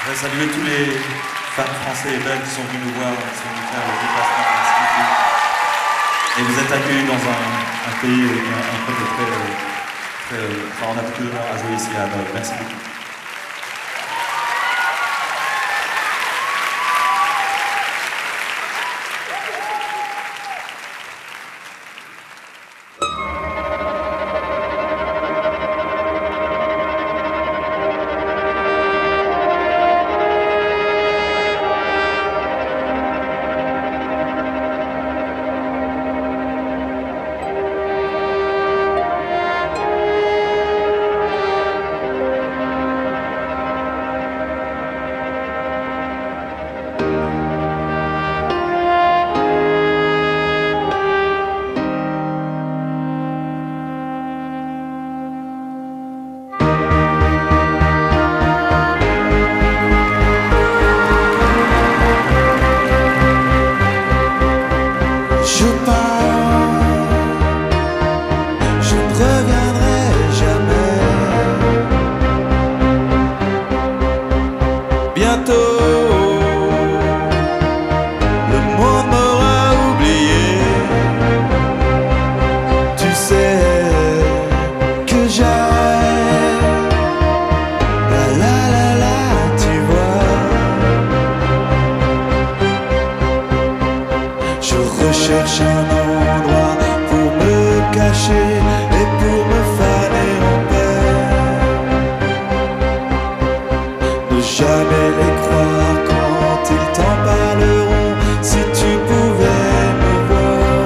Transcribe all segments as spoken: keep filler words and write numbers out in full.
Je voudrais saluer tous les fans français et belges qui sont venus nous voir, qui sont venus faire le déplacement de la Et vous êtes accueillis dans un, un pays, un, un peuple très, très, enfin, on a beaucoup d'honneur à jouer ici à Hanovre. Merci beaucoup. Je pars, je ne reviendrai jamais. Bientôt, le monde m'aura oublié. Tu sais que j'arrête. La la la la, tu vois. Je recherche un endroit pour me cacher et pour me faner en paix. Ne jamais les croire quand ils t'en parleront. Si tu pouvais me voir.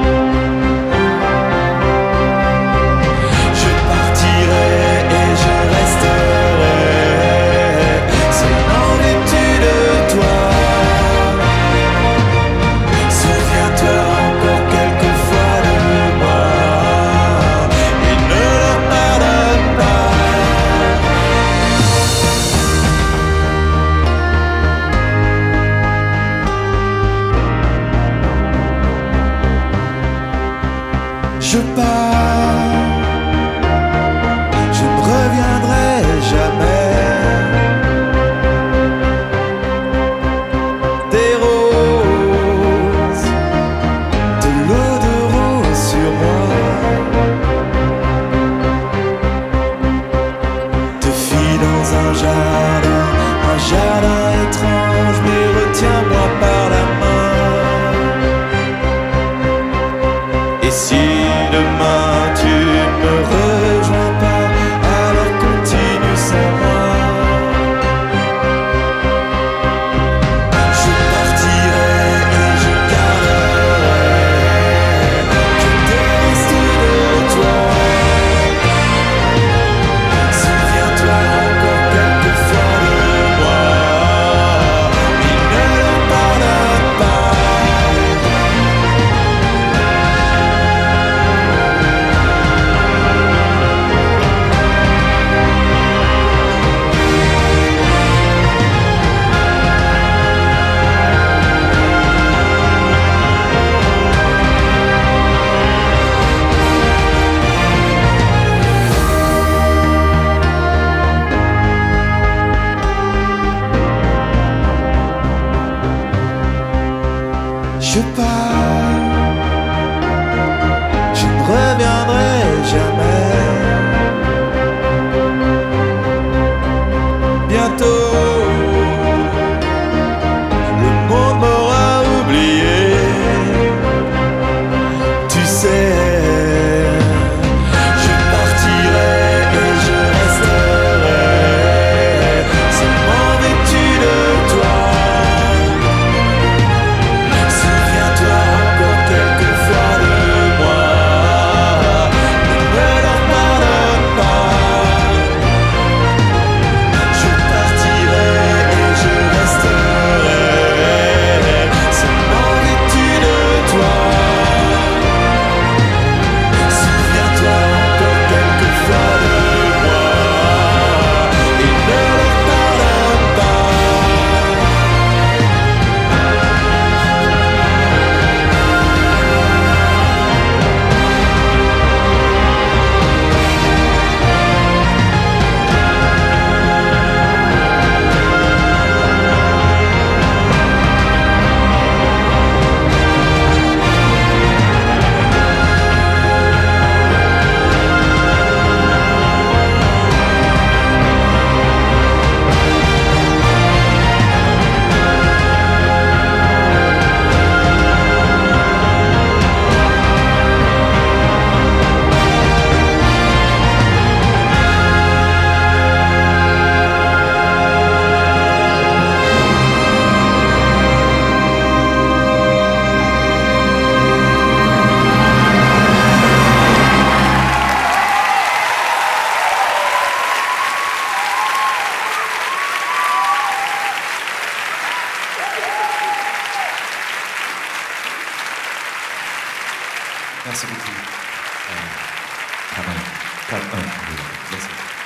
Je partirai et je Merci beaucoup. quatre un. quatre un. Merci.